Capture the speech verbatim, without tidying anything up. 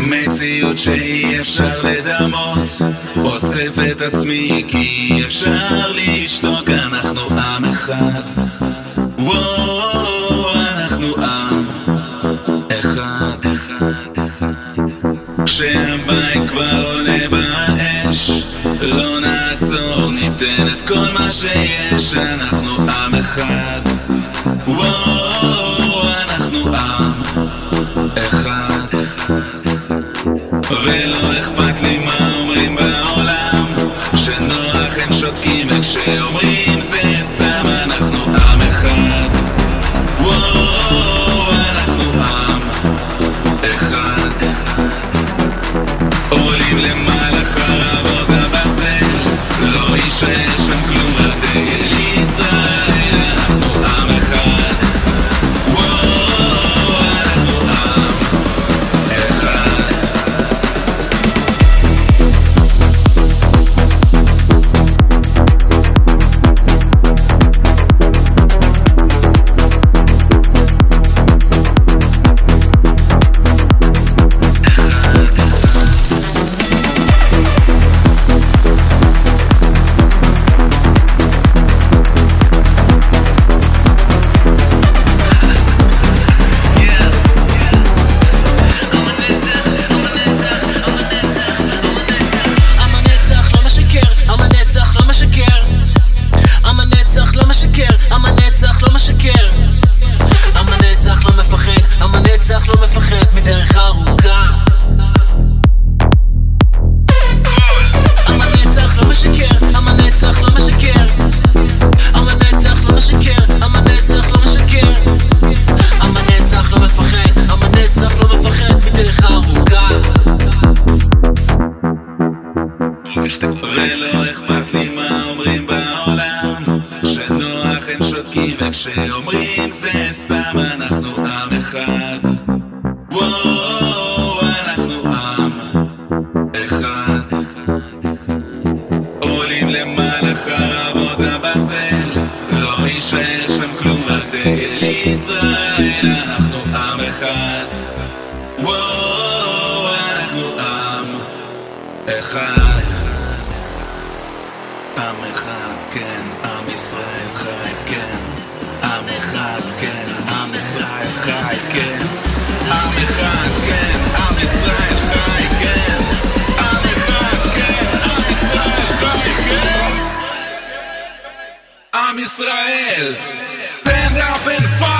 מציאות שאי אפשר לדמות, אוסף את עצמי כי אי אפשר לשתוק. אנחנו עם אחד, וואו, אנחנו עם אחד. כשהבית כבר עולה באש, לא נעצור, ניתן את כל מה שיש. אנחנו עם אחד, וואו, אנחנו עם אחד. ולא אכפת לי מה אומרים בעולם, כשנוח הם שותקים וכשאומרים זה סתם. אנחנו עם אחד, וואו, אנחנו עם אחד. עולים למעלה חרבות הברזל, לא יישאר שם כלום רק דגל ישראל. אנחנו עם אחד, וואו, אנחנו עם אחד. ולא אכפת לי מה אומרים בעולם, כשנוח הם שותקים וכשאומרים זה סתם. אנחנו עם אחד, וואו, אנחנו עם אחד. עולים למעלה חרבות הברזל, לא יישאר שם כלום רק דגל ישראל. אנחנו עם אחד, וואו, אנחנו עם אחד. עם אחד, כן, עם ישראל חי, כן. עם אחד, כן, עם ישראל חי, כן. עם אחד, כן, עם ישראל חי, כן. עם אחד, כן, עם ישראל חי, כן. עם ישראל, stand up and fight.